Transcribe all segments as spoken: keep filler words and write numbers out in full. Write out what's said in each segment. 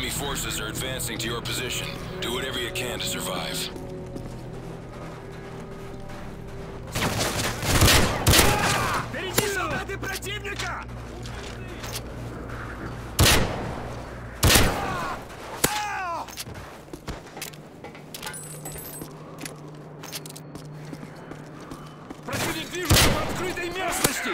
enemy forces are advancing to your position. Do whatever you can to survive. Впереди солдаты противника! Противник движется в открытой местности!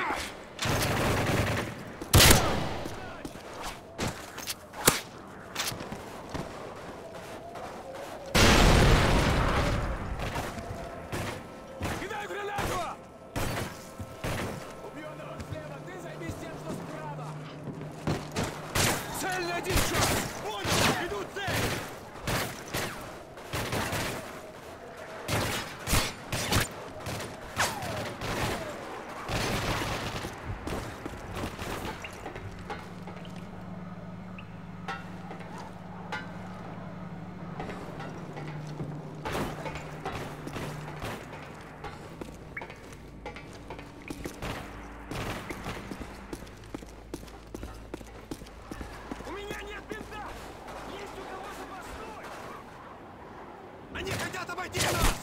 Они хотят обойти нас!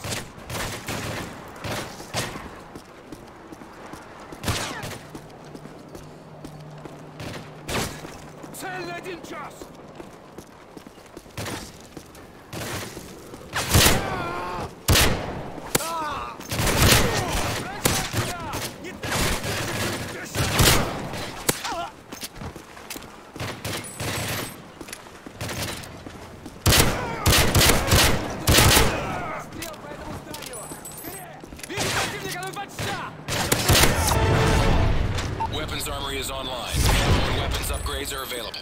Цель на один час! Weapons armory is online. Ammo and weapons upgrades are available.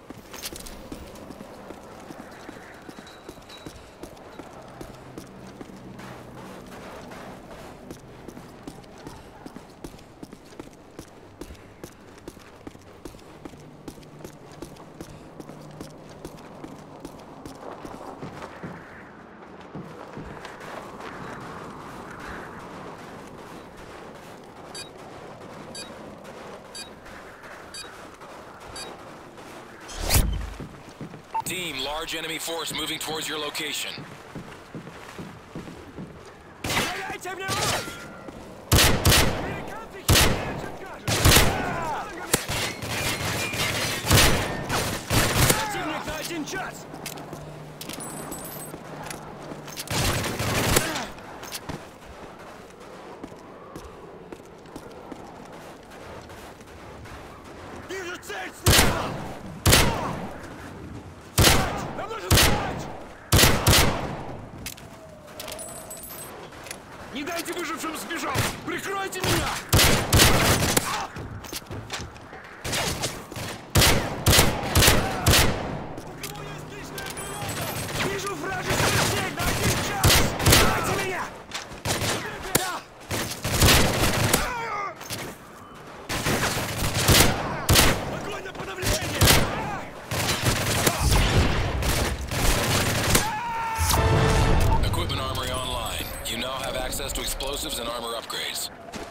Team, large enemy force moving towards your location. Противник на один час! Вижу цель слева! Нам нужно встать! Не дайте выжившим сбежать! Прикройте меня! У кого есть личная граната? Вижу вражескую цель на один час! Прикройте меня! Огонь на подавление! Equipment armory online. You now have access to explosives and armor upgrades.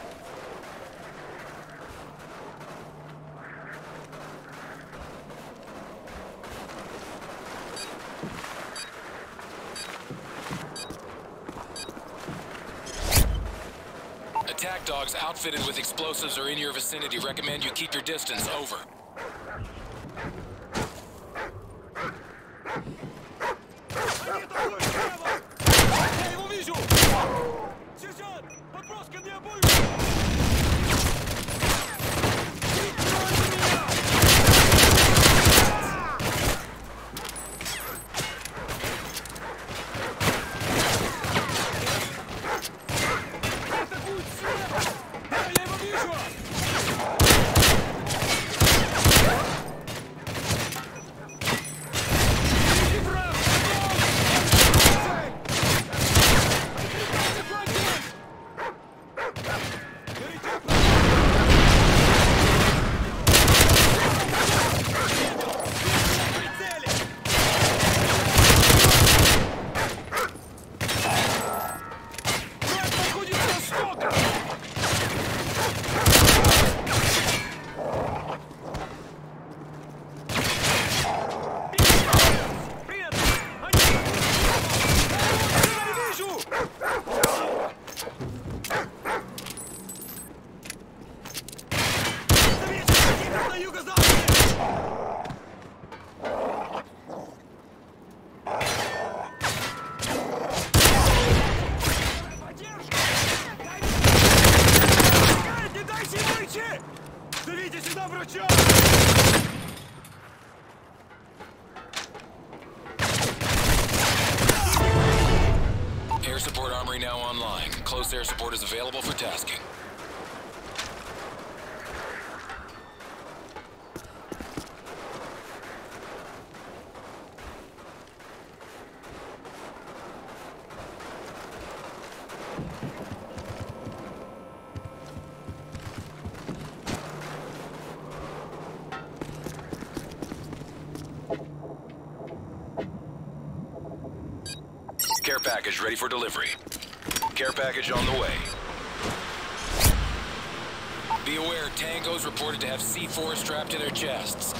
Attack dogs outfitted with explosives are in your vicinity. Recommend you keep your distance. Over. Я его вижу! Сержант! Подброс ко мне обоих! Прикройте меня! Атакуют слева! Да, я его вижу! Впереди враг! Цель! Прикройте фланги! online. Close air support is available for tasking. Care package ready for delivery. Care package on the way. Be aware, tangos reported to have C four strapped to their chests.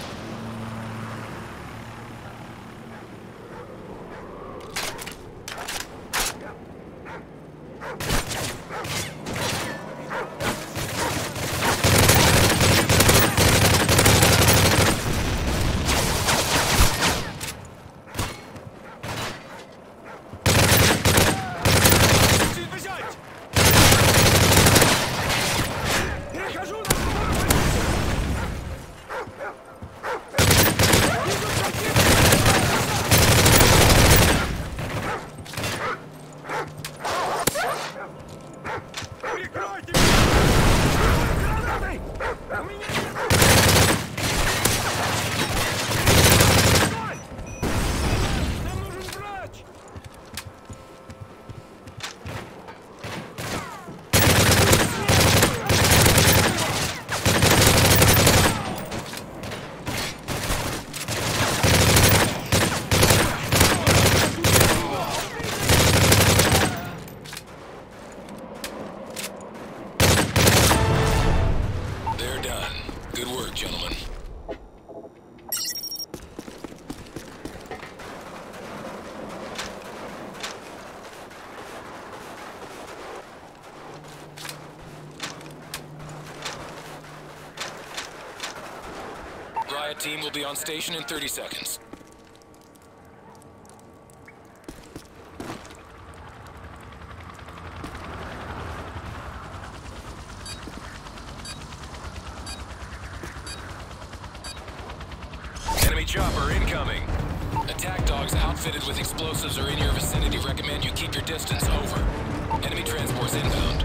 Riot team will be on station in thirty seconds. Enemy chopper incoming. Attack dogs outfitted with explosives are in your vicinity. Recommend you keep your distance. Over. Enemy transports inbound.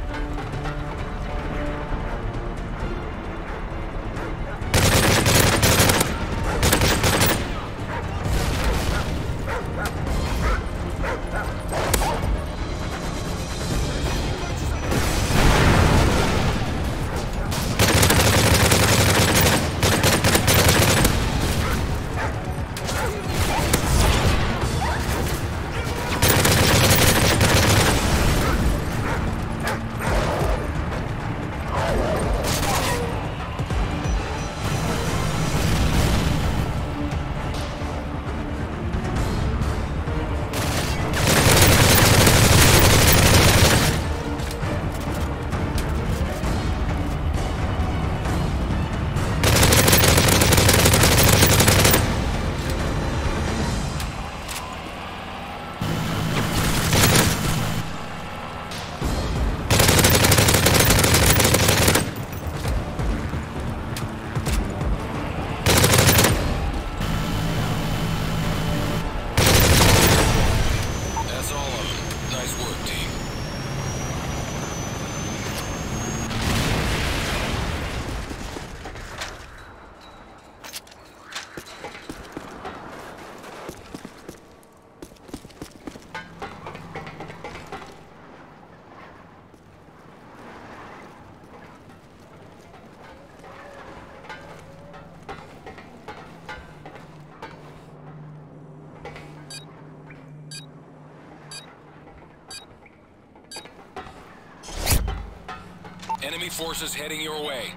Enemy forces heading your way.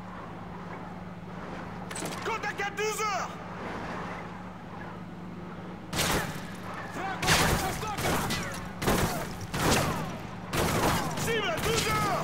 Contact à douze heures! Cible à douze heures!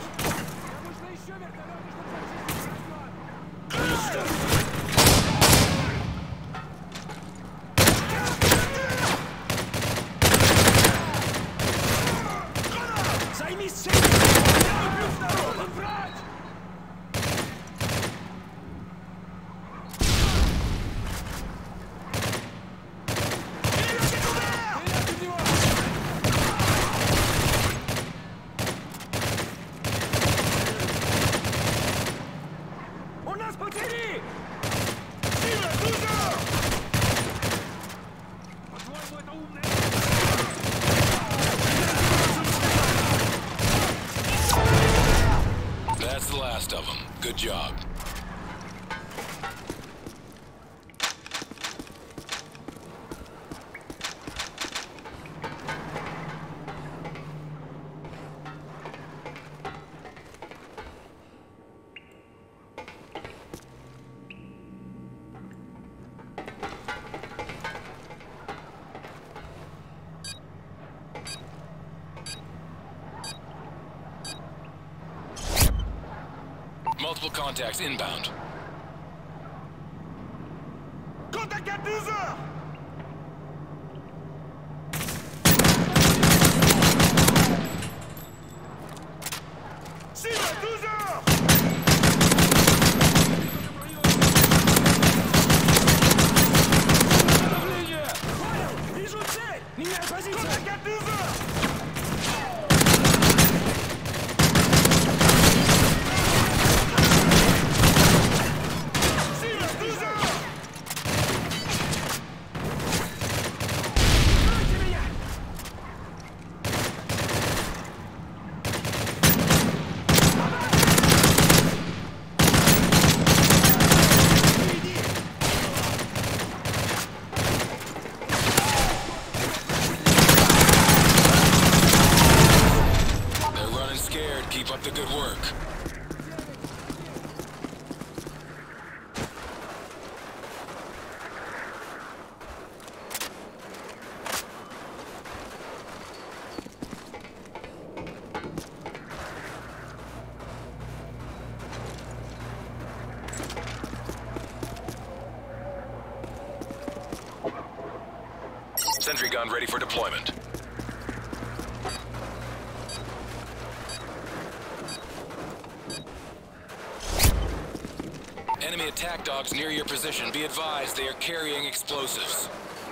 Займись целью! Я люблю второго! Брать! Good job. Multiple contacts inbound. Contact à douze heures! Cible à douze heures! Понял! Вижу цель! Меняю позицию! Контакт à douze heures! Keep up the good work. Sentry gun ready for deployment. Enemy attack dogs near your position. Be advised, they are carrying explosives.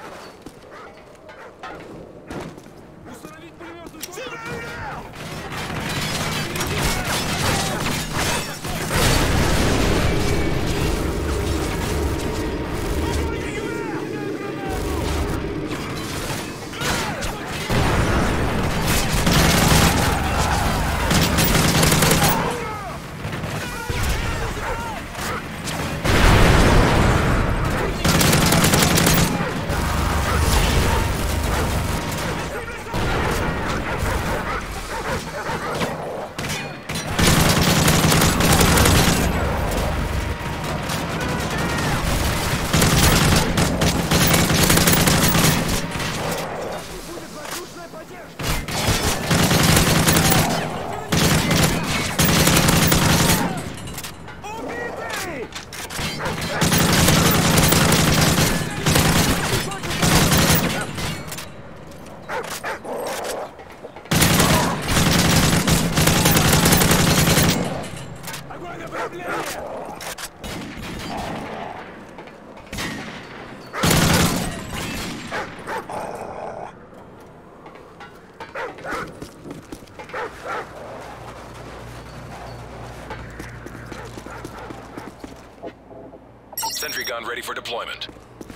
Sentry gun ready for deployment.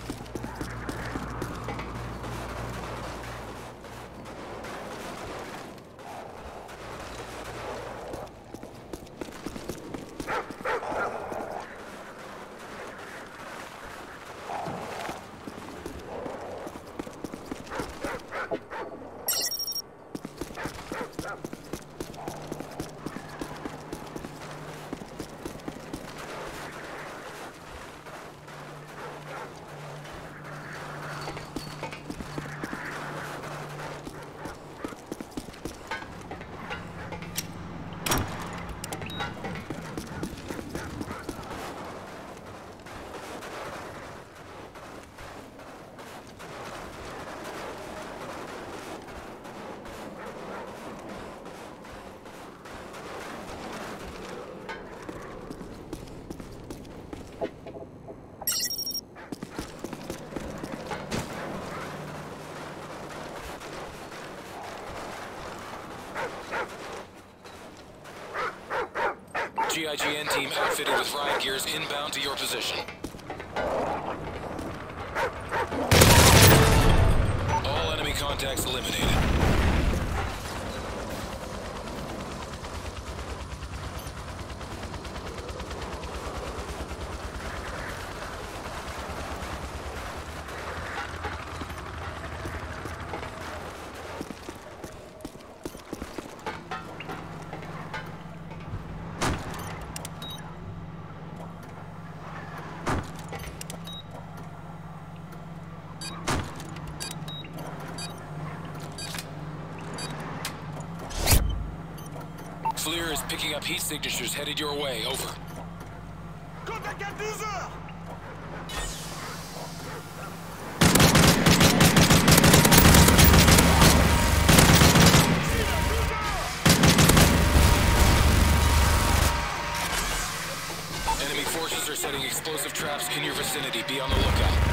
G I G N team outfitted with riot gears inbound to your position. All enemy contacts eliminated. FLIR is picking up heat signatures headed your way. Over. Contact à douze heures. Enemy forces are setting explosive traps in your vicinity. Be on the lookout.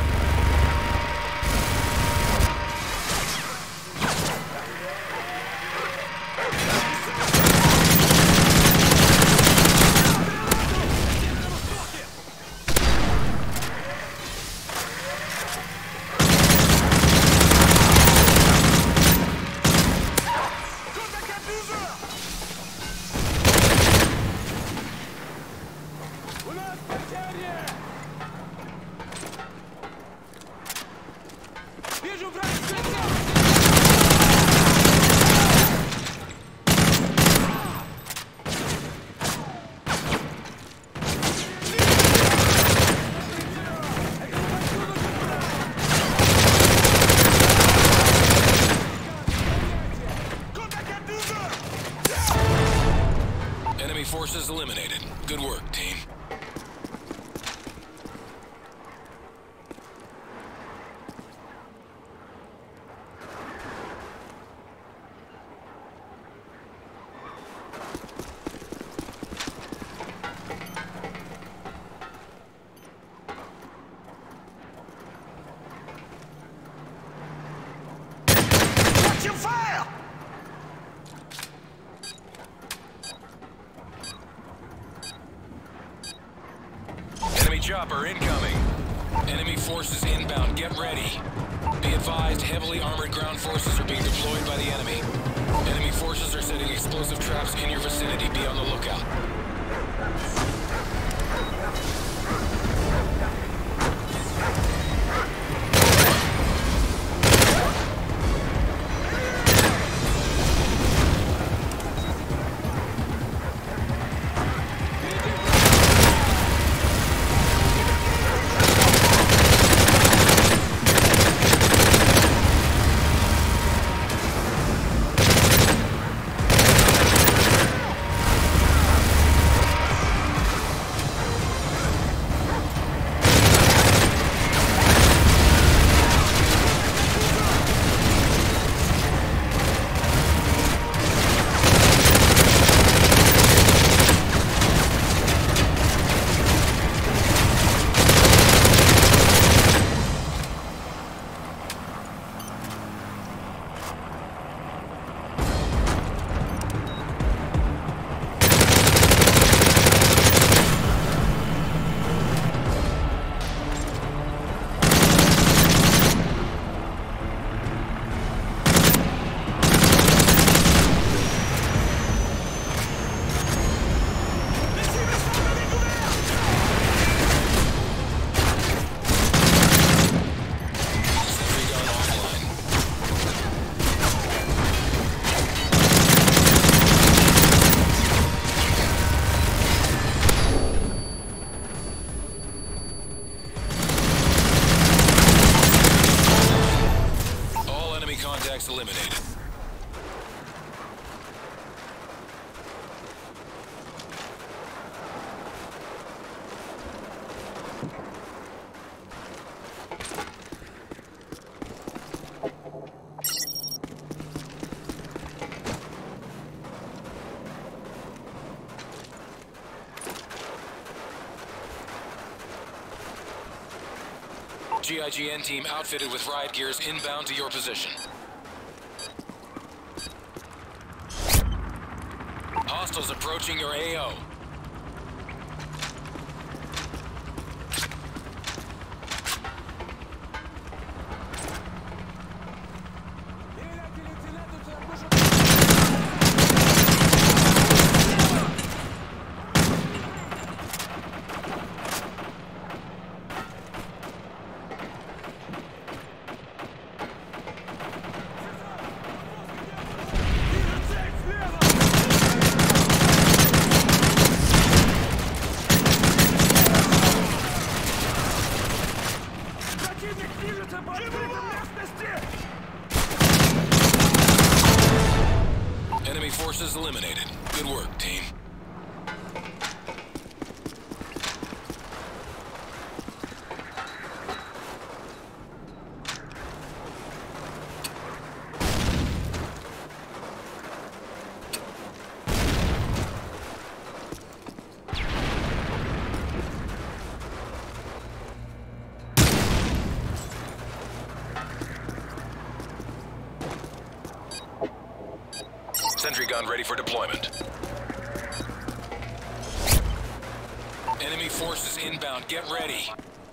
Вижу вражескую цель! Enemy forces eliminated. Good work, team. Watch your fire! Enemy chopper incoming. Enemy forces inbound. Get ready. Be advised, heavily armored ground forces are being deployed by the enemy. Enemy forces are setting explosive traps in your vicinity. Be on the lookout. Contacts eliminated. G I G N team outfitted with riot gears inbound to your position. Hostiles approaching your A O. Enemy forces eliminated. Good work, team. Sentry gun ready for deployment. Enemy forces inbound. Get ready.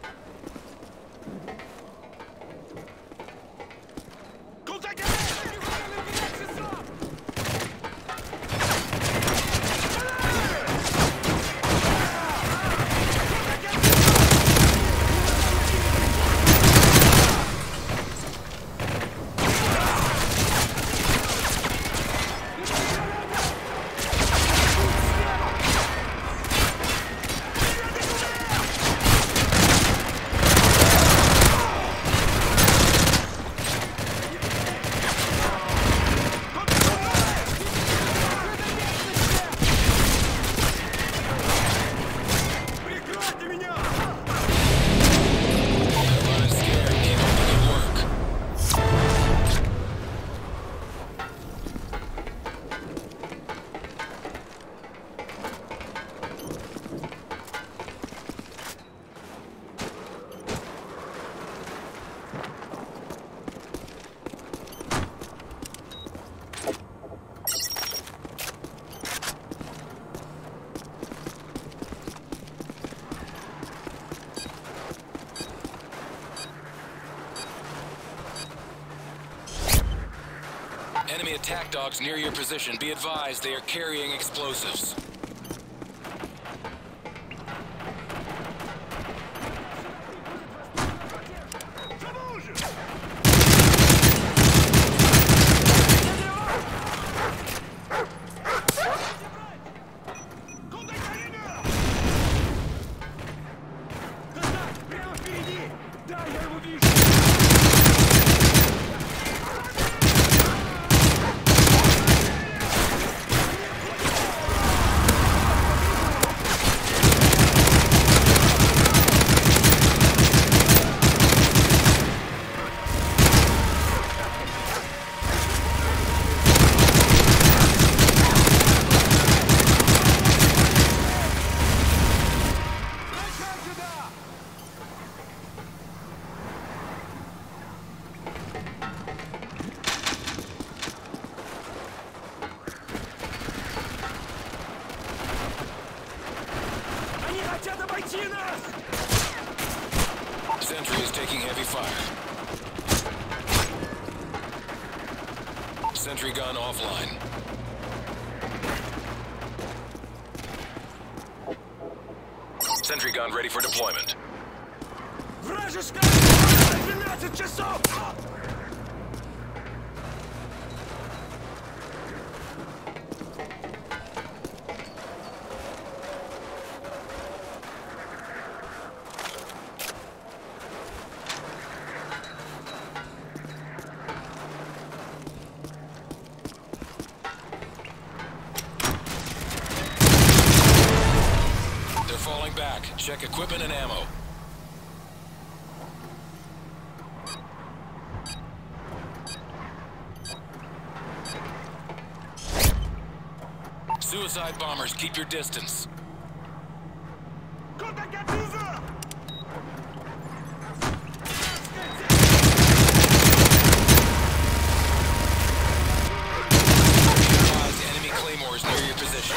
Enemy attack dogs near your position. Be advised, they are carrying explosives. Sentry is taking heavy fire. Sentry gun offline. Sentry gun ready for deployment. Вражеская двенадцать часов! Falling back. Check equipment and ammo. Suicide bombers, keep your distance. Enemy claymores near your position.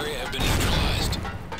area have been neutralized.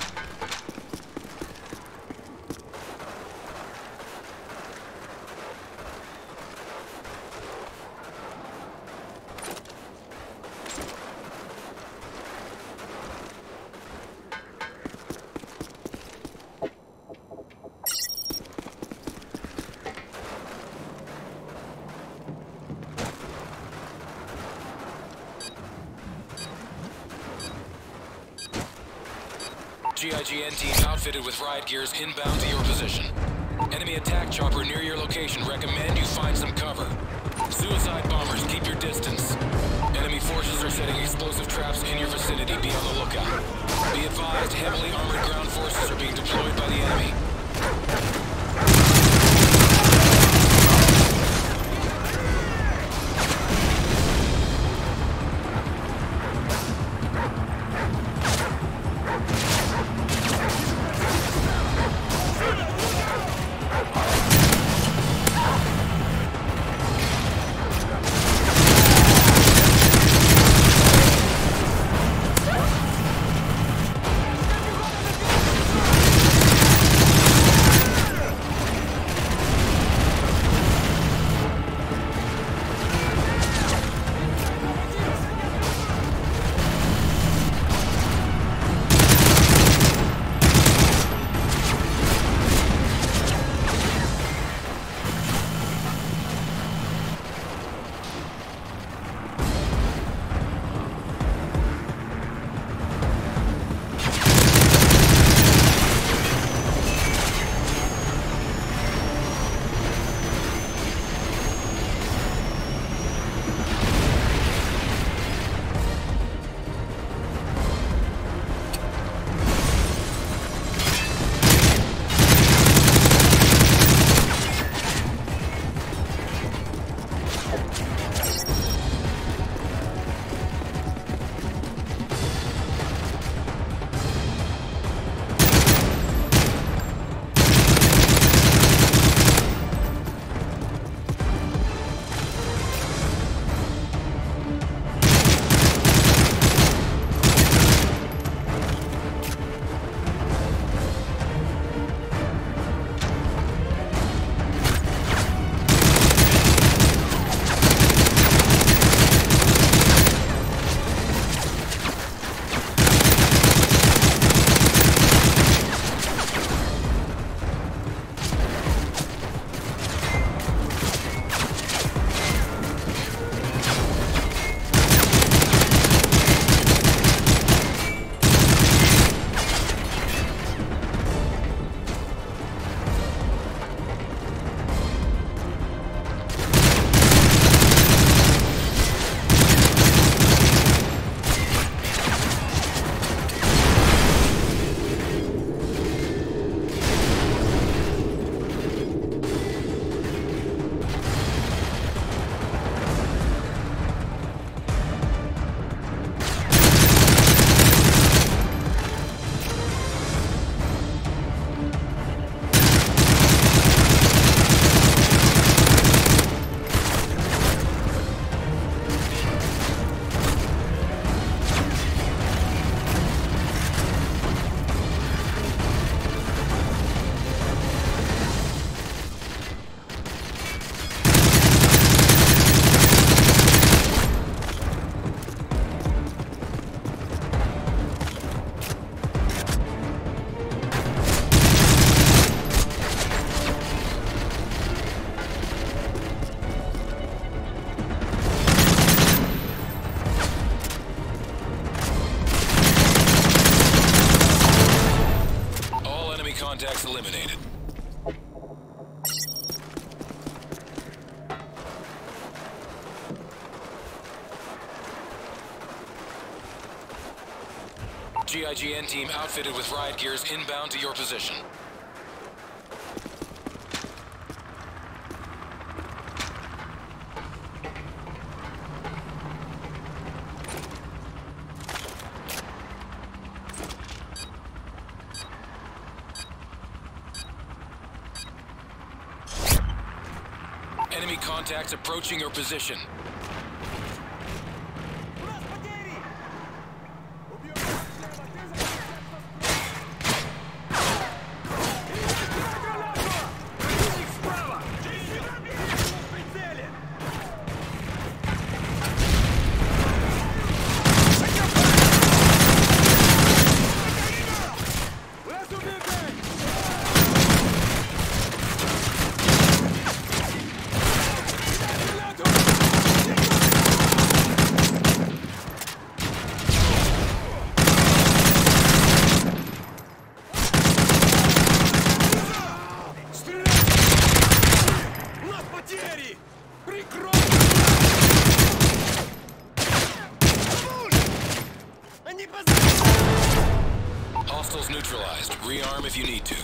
G I G N team outfitted with riot gears inbound to your position. Enemy attack chopper near your location. Recommend you find some cover. Suicide bombers, keep your distance. Enemy forces are setting explosive traps in your vicinity. Be on the lookout. Be advised, heavily armored ground forces are being deployed by the enemy. Contacts eliminated. G I G N team outfitted with riot gears inbound to your position. Enemy contacts approaching your position. У нас потери! Убьем всех, Hostiles neutralized. Rearm if you need to.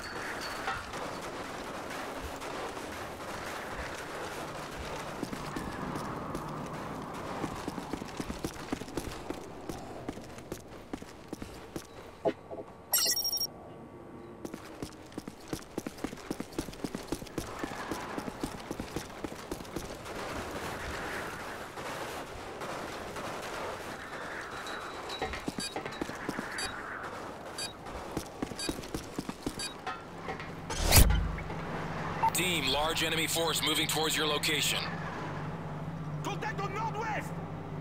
Team, large enemy force moving towards your location. Contact au nord-ouest!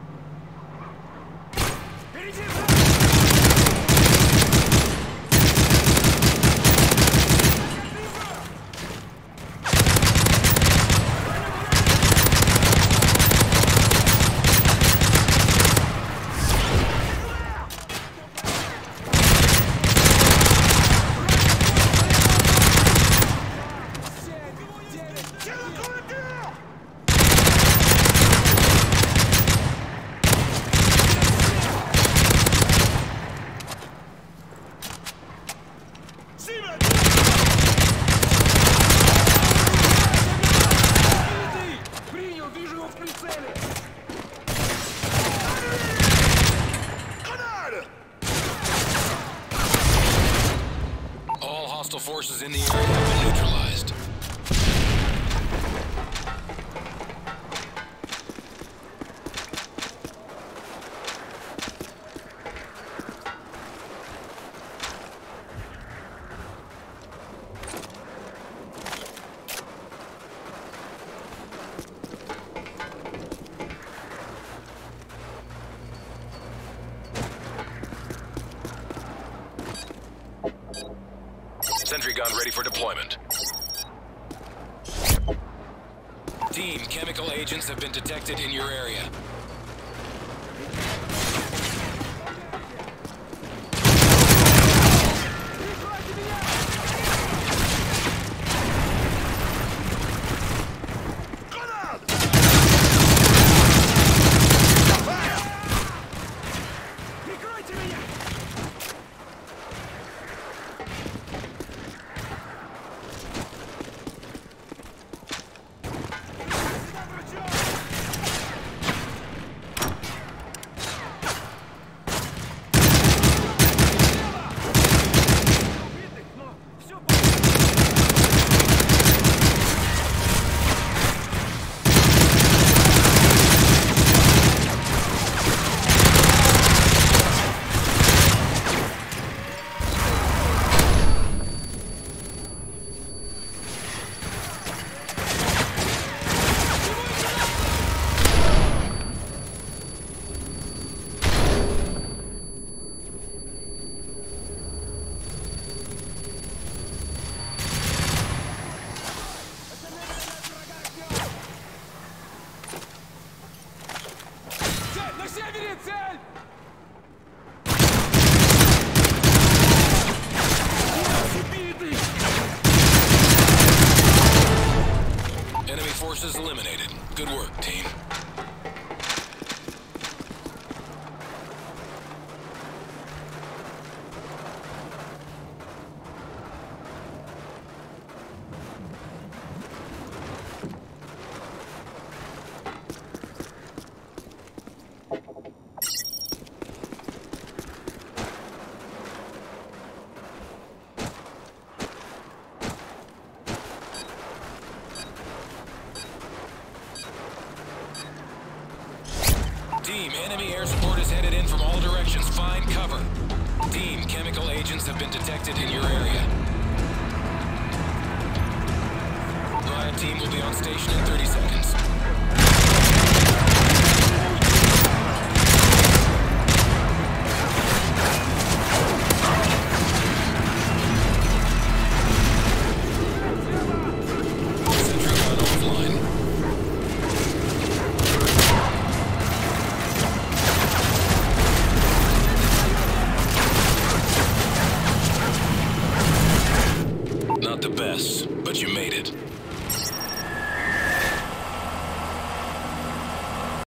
Впереди! Принял, вижу его в прицеле! All hostile forces in the area have been neutralized. Sentry gun ready for deployment. Team, chemical agents have been detected in your area. Прикройте меня! На севере цель! Enemy forces eliminated. Good work, team. Team, enemy air support is headed in from all directions. Find cover. Team, chemical agents have been detected in your area. Riot team will be on station in thirty seconds. Sentry gun offline. Not the best, but you made it.